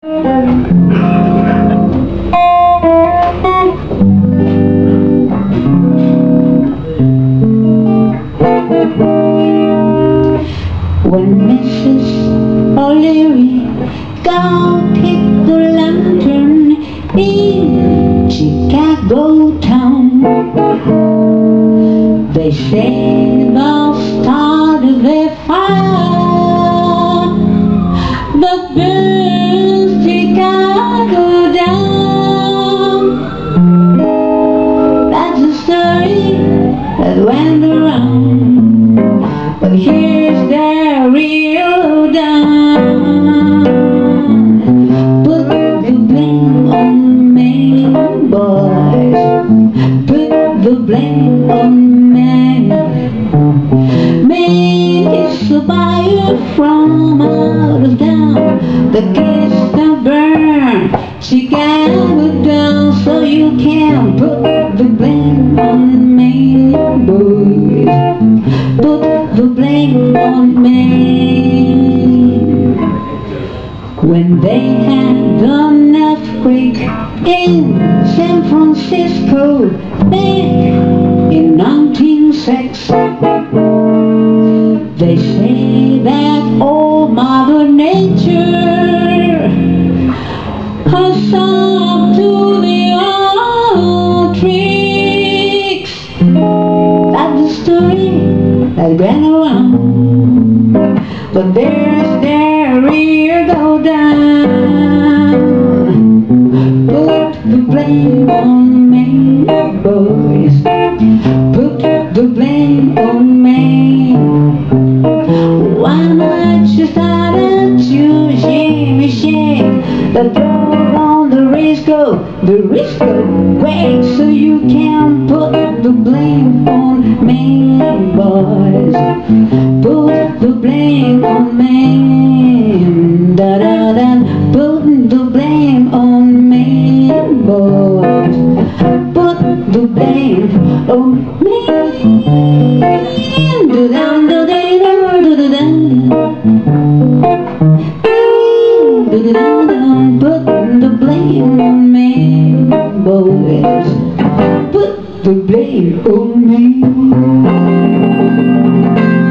When Mrs. O'Leary go pick the lantern in Chicago town, they say they'll start their fire that burns Chicago down. That's the story that went around, but here's the real down. Put the blame on Maine, boys. Put the blame on Maine. Maine is a buyer from out of town. The kids that burn Chicago down, so you can't put the blame on Maine, boys. Put the blame on Maine. When they had an earthquake in San Francisco back in 1906, they say that old Mother Nature has up to the old tricks. That's the story that went around, but there's the real go down. Put the blame on Maine, boys. Put the blame on Maine. Why not you start and choose shame? The blow on the Risco wait, so you can put the blame on Maine, boys. Put the blame on Maine, da da da. Put the blame on Maine, boys. Put the blame on Maine, da da da da da da da. Put the blame on Maine, boys. Put the blame on me.